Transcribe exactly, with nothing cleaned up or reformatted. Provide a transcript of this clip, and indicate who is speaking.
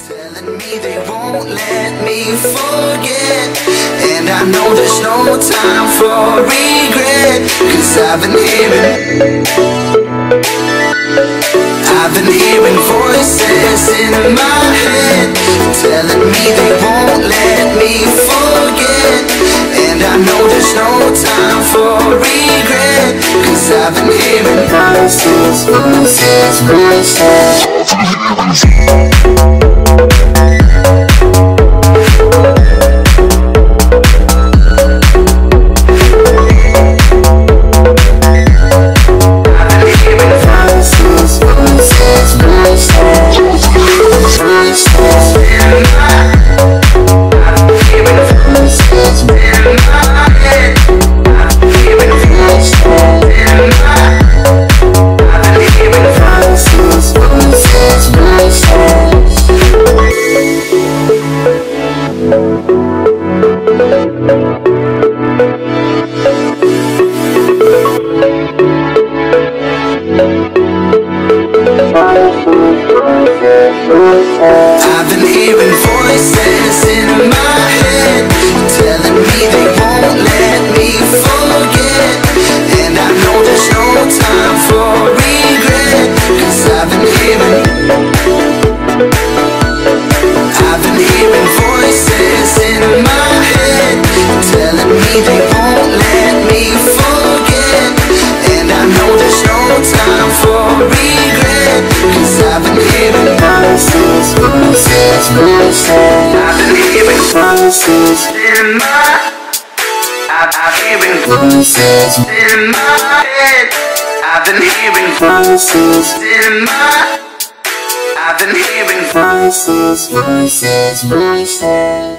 Speaker 1: telling me they won't let me forget. And I know there's no time for regret, cause I've been hearing I've been hearing voices in my head telling me they won't let me forget. And I know there's no time for regret, cause I've been hearing voices, voices, voices. I've been hearing voices in my head telling me they won't let me forget. And I know there's no time for regret, cause I've been hearing I've been hearing voices in my head telling me they won't let me forget. And I know there's no time for regret, cause I've been hearing voices, voices, voices. I've been hearing voices in my I've been hearing voices in my head. I've been hearing voices in my I've been hearing voices, voices, voices.